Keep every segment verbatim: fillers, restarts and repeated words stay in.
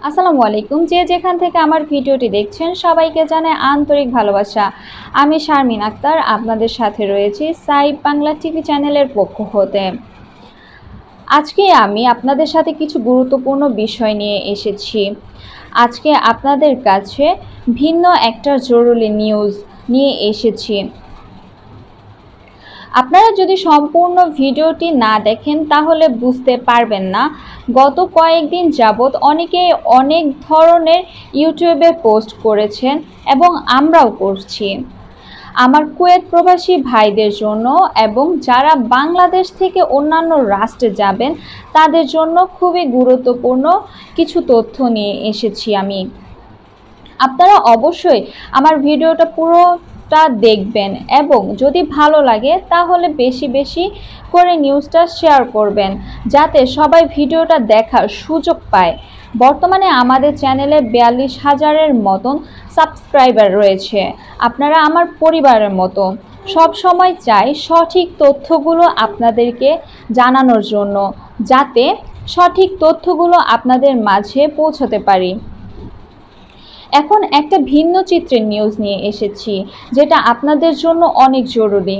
আসসালামু আলাইকুম। যে যেখান থেকে আমার ভিডিওটি দেখছেন সবাইকে জানাই আন্তরিক ভালোবাসা। আমি শারমিন আক্তার আপনাদের সাথে রয়েছি সাইব বাংলা টিভি চ্যানেলের পক্ষ হতে। আজকে আমি আপনাদের সাথে কিছু গুরুত্বপূর্ণ বিষয় নিয়ে এসেছি। আজকে আপনাদের কাছে ভিন্ন একটা জরুরি নিউজ নিয়ে এসেছি। আপনারা যদি সম্পূর্ণ ভিডিওটি না দেখেন তাহলে বুঝতে পারবেন না। গত কয়েকদিন যাবৎ অনেকেই অনেক ধরনের ইউটিউবে পোস্ট করেছেন এবং আমরাও করছি। আমার কুয়েত প্রবাসী ভাইদের জন্য এবং যারা বাংলাদেশ থেকে অন্যান্য রাষ্ট্রে যাবেন তাদের জন্য খুবই গুরুত্বপূর্ণ কিছু তথ্য নিয়ে এসেছি আমি। আপনারা অবশ্যই আমার ভিডিওটা পুরো দেখবেন এবং যদি ভালো লাগে তাহলে বেশি বেশি করে নিউজটা শেয়ার করবেন যাতে সবাই ভিডিওটা দেখার সুযোগ পায়। বর্তমানে আমাদের চ্যানেলে বিয়াল্লিশ হাজারের মতন সাবস্ক্রাইবার রয়েছে। আপনারা আমার পরিবারের মতো। সব সময় চাই সঠিক তথ্যগুলো আপনাদেরকে জানানোর জন্য, যাতে সঠিক তথ্যগুলো আপনাদের মাঝে পৌঁছাতে পারি। এখন একটা ভিন্ন চিত্রের নিউজ নিয়ে এসেছি যেটা আপনাদের জন্য অনেক জরুরি।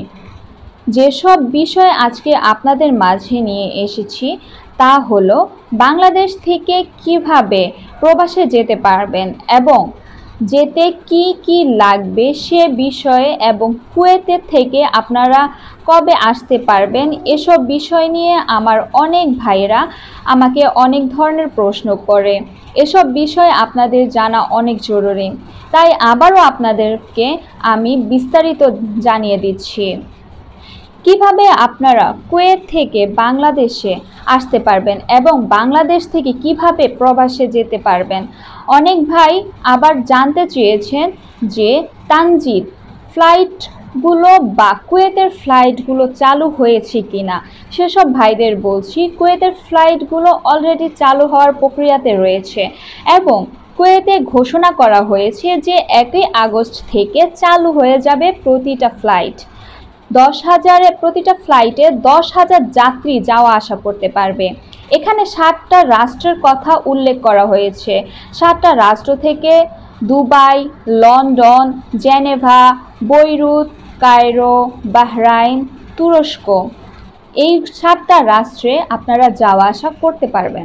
যেসব বিষয় আজকে আপনাদের মাঝে নিয়ে এসেছি তা হলো বাংলাদেশ থেকে কিভাবে প্রবাসে যেতে পারবেন এবং যেতে কি কি লাগবে সে বিষয়ে, এবং কুয়েতে থেকে আপনারা কবে আসতে পারবেন এসব বিষয় নিয়ে আমার অনেক ভাইরা আমাকে অনেক ধরনের প্রশ্ন করে। এসব বিষয় আপনাদের জানা অনেক জরুরি, তাই আবারও আপনাদেরকে আমি বিস্তারিত জানিয়ে দিচ্ছি কিভাবে আপনারা কুয়েত থেকে বাংলাদেশে আসতে পারবেন এবং বাংলাদেশ থেকে কিভাবে প্রবাসে যেতে পারবেন। অনেক ভাই আবার জানতে চেয়েছেন যে তানজিদ ফ্লাইটগুলো বা কুয়েতের ফ্লাইটগুলো চালু হয়েছে কিনা। সেসব ভাইদের বলছি কুয়েতের ফ্লাইটগুলো অলরেডি চালু হওয়ার প্রক্রিয়াতে রয়েছে এবং কুয়েতে ঘোষণা করা হয়েছে যে একই আগস্ট থেকে চালু হয়ে যাবে প্রতিটা ফ্লাইট। দশ হাজারে প্রতিটা ফ্লাইটে দশ হাজার যাত্রী যাওয়া আসা করতে পারবে। এখানে সাতটা রাষ্ট্রের কথা উল্লেখ করা হয়েছে। সাতটা রাষ্ট্র থেকে Dubai, London, Geneva, Beirut, Cairo, Bahrain, তুরস্ক, এই সাতটা রাষ্ট্রে আপনারা যাওয়া আসা করতে পারবেন।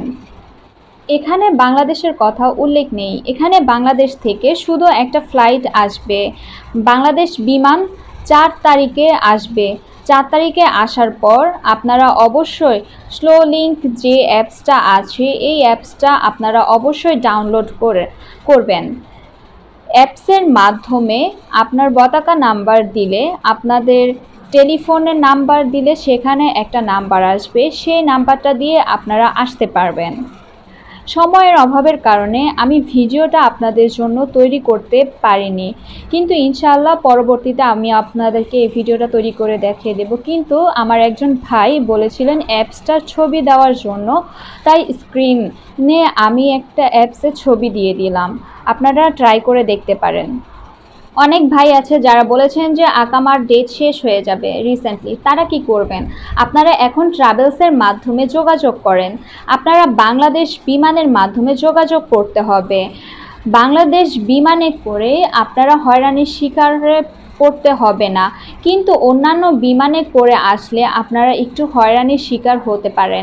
এখানে বাংলাদেশের কথা উল্লেখ নেই। এখানে বাংলাদেশ থেকে শুধু একটা ফ্লাইট আসবে। বাংলাদেশ বিমান চার তারিখে আসবে। চার তারিখে আসার পর আপনারা অবশ্যই স্লো লিঙ্ক যে অ্যাপসটা আছে এই অ্যাপসটা আপনারা অবশ্যই ডাউনলোড করে করবেন। অ্যাপসের মাধ্যমে আপনার পতাকা নাম্বার দিলে, আপনাদের টেলিফোনের নাম্বার দিলে সেখানে একটা নাম্বার আসবে, সেই নাম্বারটা দিয়ে আপনারা আসতে পারবেন। সময়ের অভাবের কারণে আমি ভিডিওটা আপনাদের জন্য তৈরি করতে পারিনি, কিন্তু ইনশাআল্লাহ পরবর্তীতে আমি আপনাদেরকে এই ভিডিওটা তৈরি করে দেখিয়ে দেব। কিন্তু আমার একজন ভাই বলেছিলেন অ্যাপসটার ছবি দেওয়ার জন্য, তাই স্ক্রিনে আমি একটা অ্যাপসের ছবি দিয়ে দিলাম। আপনারা ট্রাই করে দেখতে পারেন। অনেক ভাই আছে যারা বলেছেন যে আকামার ডেট শেষ হয়ে যাবে রিসেন্টলি, তারা কি করবেন? আপনারা এখন ট্রাভেলসের মাধ্যমে যোগাযোগ করেন। আপনারা বাংলাদেশ বিমানের মাধ্যমে যোগাযোগ করতে হবে। বাংলাদেশ বিমানে করে আপনারা হয়রানির শিকার করতে হবে না, কিন্তু অন্যান্য বিমানে করে আসলে আপনারা একটু হয়রানির শিকার হতে পারেন।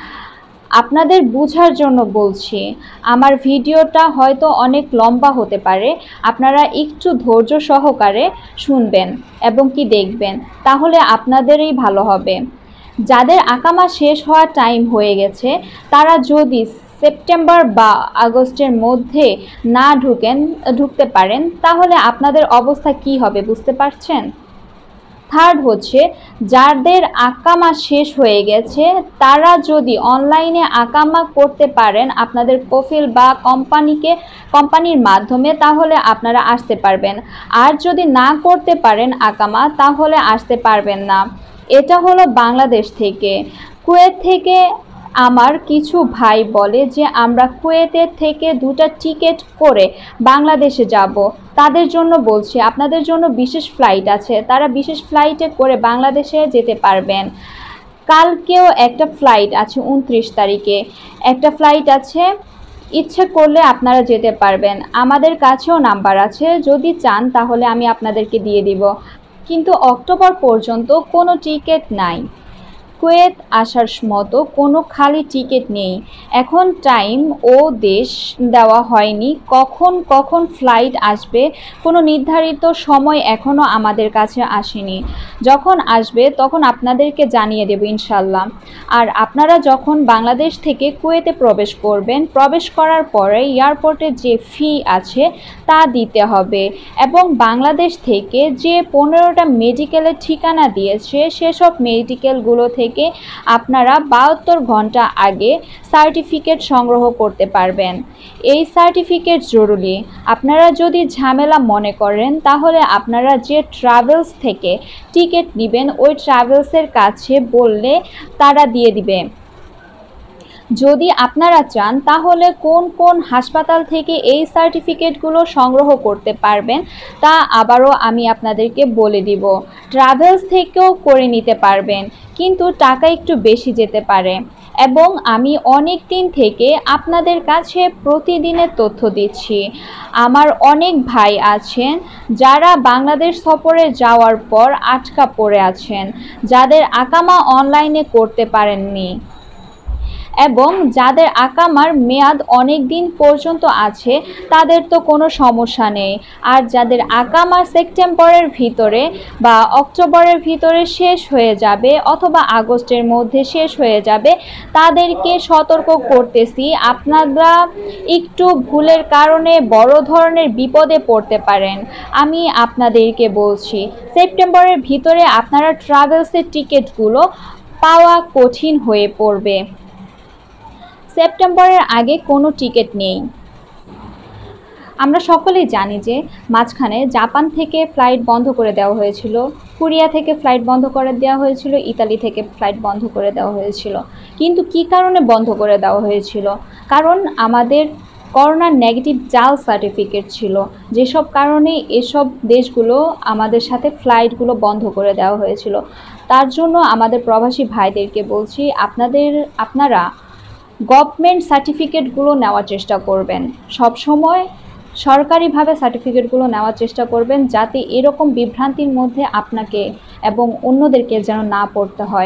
আপনাদের বোঝার জন্য বলছি, আমার ভিডিওটা হয়তো অনেক লম্বা হতে পারে, আপনারা একটু ধৈর্য সহকারে শুনবেন এবং কি দেখবেন, তাহলে আপনাদেরই ভালো হবে। যাদের আকামা শেষ হওয়ার টাইম হয়ে গেছে তারা যদি সেপ্টেম্বর বা আগস্টের মধ্যে না ঢুকেন ঢুকতে পারেন তাহলে আপনাদের অবস্থা কি হবে বুঝতে পারছেন? থার্ড হচ্ছে, যাদের আকামা শেষ হয়ে গেছে তারা যদি অনলাইনে আকামা করতে পারেন আপনাদের কফিল বা কোম্পানিকে কোম্পানির মাধ্যমে, তাহলে আপনারা আসতে পারবেন। আর যদি না করতে পারেন আকামা তাহলে আসতে পারবেন না। এটা হলো বাংলাদেশ থেকে। কুয়েত থেকে আমার কিছু ভাই বলে যে আমরা কুয়েতের থেকে দুটা টিকিট করে বাংলাদেশে যাব। তাদের জন্য বলছি আপনাদের জন্য বিশেষ ফ্লাইট আছে, তারা বিশেষ ফ্লাইটে করে বাংলাদেশে যেতে পারবেন। কালকেও একটা ফ্লাইট আছে উনত্রিশ তারিখে, একটা ফ্লাইট আছে ইচ্ছে করলে আপনারা যেতে পারবেন। আমাদের কাছেও নাম্বার আছে, যদি চান তাহলে আমি আপনাদেরকে দিয়ে দিব। কিন্তু অক্টোবর পর্যন্ত কোনো টিকিট নাই। কুয়েত আসার মতো কোনো খালি টিকিট নেই। এখন টাইম ও দেশ দেওয়া হয়নি, কখন কখন ফ্লাইট আসবে কোনো নির্ধারিত সময় এখনও আমাদের কাছে আসেনি। যখন আসবে তখন আপনাদেরকে জানিয়ে দেব ইনশাল্লাহ। আর আপনারা যখন বাংলাদেশ থেকে কুয়েতে প্রবেশ করবেন, প্রবেশ করার পরে এয়ারপোর্টে যে ফি আছে তা দিতে হবে এবং বাংলাদেশ থেকে যে পনেরোটা মেডিকেলের ঠিকানা দিয়েছে সেসব মেডিকেলগুলো থেকে আপনারা বাহাত্তর ঘন্টা আগে সার্টিফিকেট সংগ্রহ করতে পারবেন। এই সার্টিফিকেট জরুরি। আপনারা যদি ঝামেলা মনে করেন তাহলে আপনারা যে ট্রাভেলস থেকে টিকিট নেবেন ওই ট্রাভেলসের কাছে বললে তারা দিয়ে দিবে। যদি আপনারা চান তাহলে কোন কোন হাসপাতাল থেকে এই সার্টিফিকেটগুলো সংগ্রহ করতে পারবেন তা আবারও আমি আপনাদেরকে বলে দিব। ট্রাভেলস থেকেও করে নিতে পারবেন, কিন্তু টাকা একটু বেশি যেতে পারে। এবং আমি অনেক দিন থেকে আপনাদের কাছে প্রতিদিনের তথ্য দিচ্ছি। আমার অনেক ভাই আছেন যারা বাংলাদেশ সফরে যাওয়ার পর আটকা পড়ে আছেন, যাদের আকামা অনলাইনে করতে পারেননি এবং যাদের আকামার মেয়াদ অনেক দিন পর্যন্ত আছে তাদের তো কোনো সমস্যা নেই। আর যাদের আকামা সেপ্টেম্বরের ভিতরে বা অক্টোবরের ভিতরে শেষ হয়ে যাবে অথবা আগস্টের মধ্যে শেষ হয়ে যাবে, তাদেরকে সতর্ক করতেছি আপনারা একটু ভুলের কারণে বড় ধরনের বিপদে পড়তে পারেন। আমি আপনাদেরকে বলছি সেপ্টেম্বরের ভিতরে আপনারা ট্রাভেলসের টিকিটগুলো পাওয়া কঠিন হয়ে পড়বে। সেপ্টেম্বরের আগে কোনো টিকিট নেই। আমরা সকলেই জানি যে মাঝখানে জাপান থেকে ফ্লাইট বন্ধ করে দেওয়া হয়েছিল, কোরিয়া থেকে ফ্লাইট বন্ধ করে দেওয়া হয়েছিল, ইতালি থেকে ফ্লাইট বন্ধ করে দেওয়া হয়েছিল। কিন্তু কি কারণে বন্ধ করে দেওয়া হয়েছিল? কারণ আমাদের করোনার নেগেটিভ জাল সার্টিফিকেট ছিল, যেসব কারণে এসব দেশগুলো আমাদের সাথে ফ্লাইটগুলো বন্ধ করে দেওয়া হয়েছিল। তার জন্য আমাদের প্রবাসী ভাইদেরকে বলছি আপনাদের আপনারা গভর্নমেন্ট সার্টিফিকেটগুলো নেওয়ার চেষ্টা করবেন। সব সময় সরকারিভাবে সার্টিফিকেটগুলো নেওয়ার চেষ্টা করবেন, যাতে এরকম বিভ্রান্তির মধ্যে আপনাকে এবং অন্যদেরকে যেন না পড়তে হয়।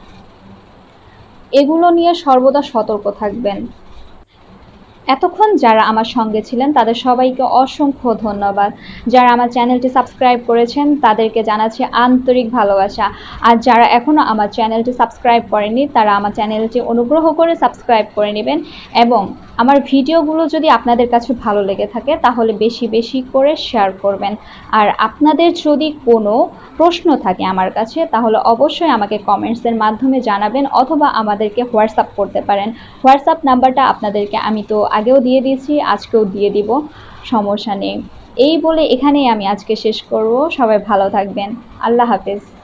এগুলো নিয়ে সর্বদা সতর্ক থাকবেন। এতক্ষণ যারা আমার সঙ্গে ছিলেন তাদের সবাইকে অসংখ্য ধন্যবাদ। যারা আমার চ্যানেলটি সাবস্ক্রাইব করেছেন তাদেরকে জানাচ্ছি আন্তরিক ভালোবাসা। আর যারা এখনও আমার চ্যানেলটি সাবস্ক্রাইব করেনি তারা আমার চ্যানেলটি অনুগ্রহ করে সাবস্ক্রাইব করে নেবেন এবং আমার ভিডিওগুলো যদি আপনাদের কাছে ভালো লেগে থাকে তাহলে বেশি বেশি করে শেয়ার করবেন। আর আপনাদের যদি কোনো প্রশ্ন থাকে আমার কাছে তাহলে অবশ্যই আমাকে কমেন্টসের মাধ্যমে জানাবেন অথবা আমাদেরকে হোয়াটসঅ্যাপ করতে পারেন। হোয়াটসঅ্যাপ নাম্বারটা আপনাদেরকে আমি তো আগেও দিয়ে দিয়েছি, আজকেও দিয়ে দিব, সমস্যা নেই। এই বলে এখানেই আমি আজকে শেষ করব। সবাই ভালো থাকবেন। আল্লাহ হাফেজ।